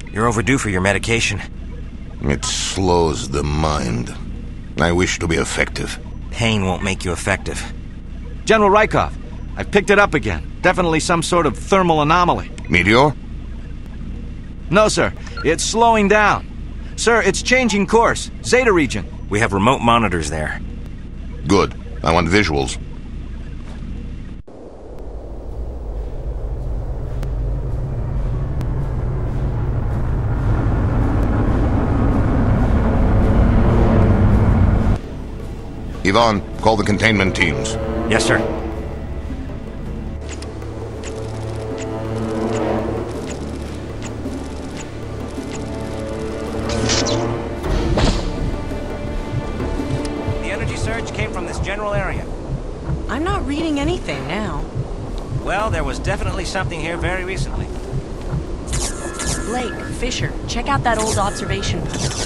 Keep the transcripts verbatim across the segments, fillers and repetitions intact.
You're overdue for your medication. It slows the mind. I wish to be effective. Pain won't make you effective. General Rykov, I've picked it up again. Definitely some sort of thermal anomaly. Meteor? No, sir. It's slowing down. Sir, it's changing course. Zeta region. We have remote monitors there. Good. I want visuals. Yvonne, call the containment teams. Yes, sir. The energy surge came from this general area. I'm not reading anything now. Well, there was definitely something here very recently. Blake, Fisher, check out that old observation post.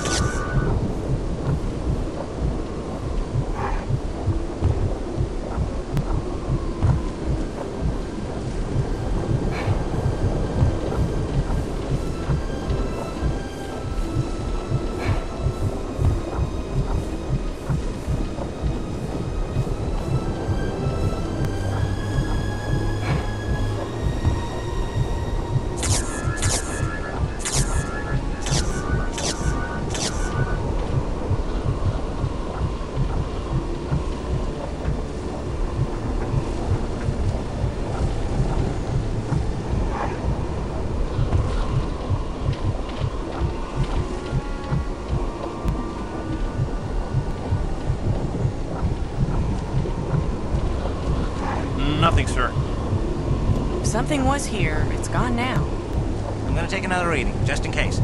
Nothing, sir. If something was here, it's gone now. I'm gonna take another reading, just in case.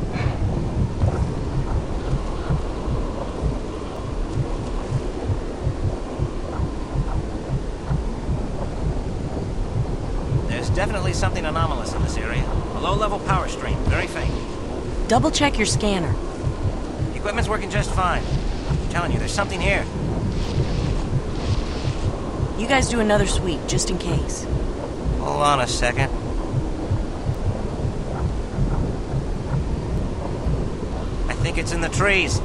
There's definitely something anomalous in this area. A low-level power stream, very faint. Double check your scanner. The equipment's working just fine. I'm telling you, there's something here. You guys do another sweep, just in case. Hold on a second. I think it's in the trees.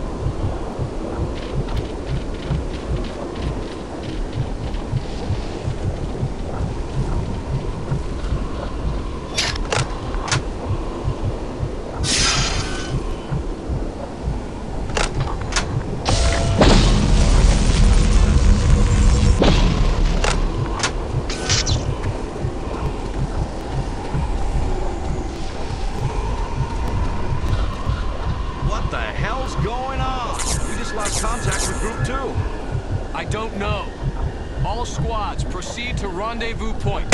Contact with Group two. I don't know. All squads, proceed to rendezvous point.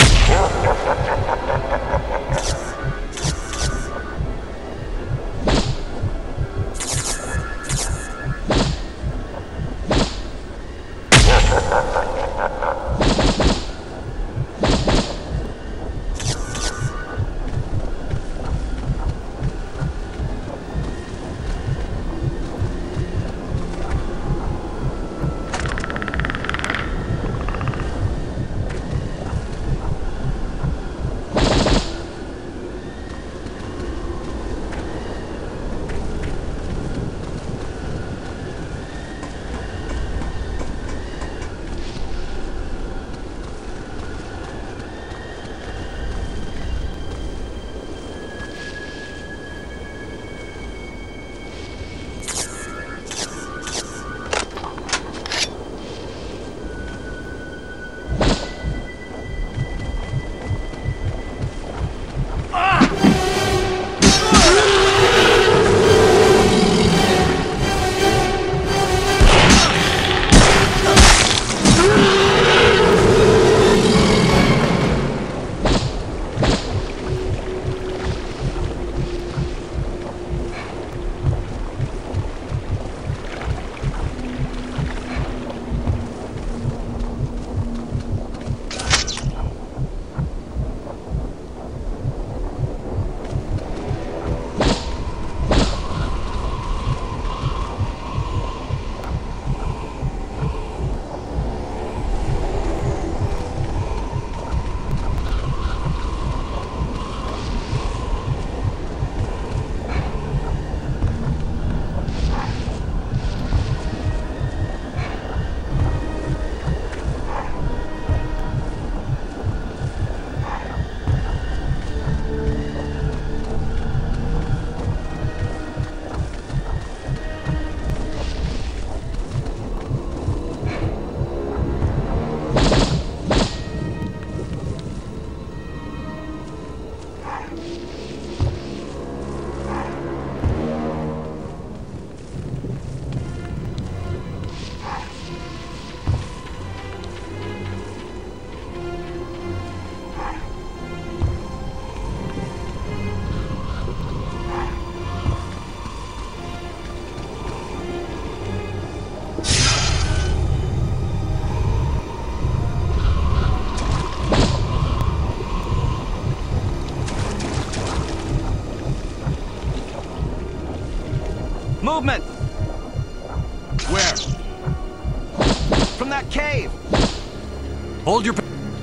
Movement! Where? From that cave! Hold your...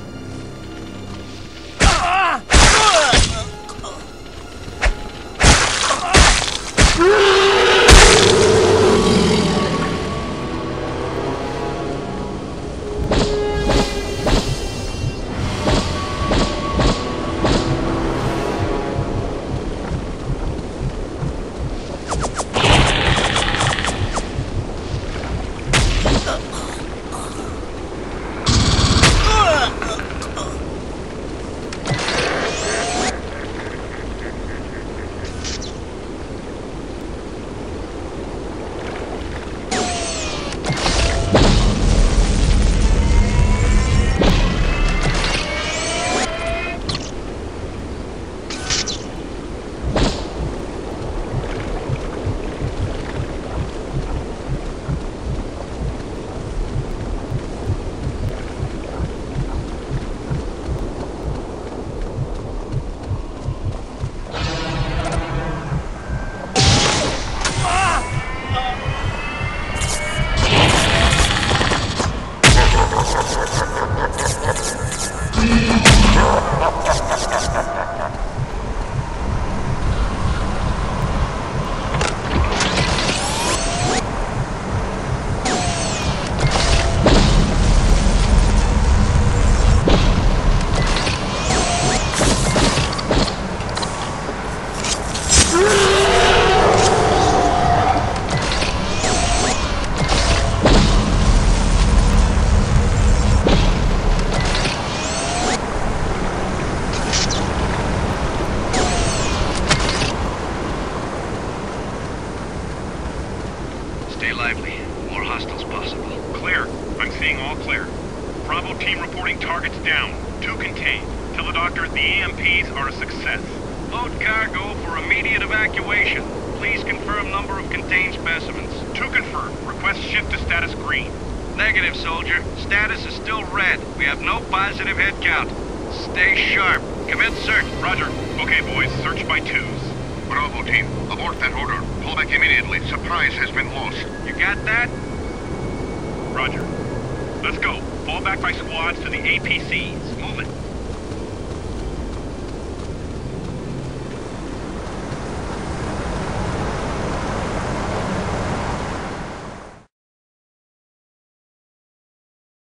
Stay lively. More hostiles possible. Clear. I'm seeing all clear. Bravo team reporting targets down. Two contained. Tell the doctor the E M Ps are a success. Load cargo for immediate evacuation. Please confirm number of contained specimens. To confirm. Request shift to status green. Negative, soldier. Status is still red. We have no positive head count. Stay sharp. Commence search. Roger. Okay, boys. Search by twos. Bravo team, abort that order. Pull back immediately. Surprise has been lost. You got that? Roger. Let's go. Fall back by squads to the A P Cs.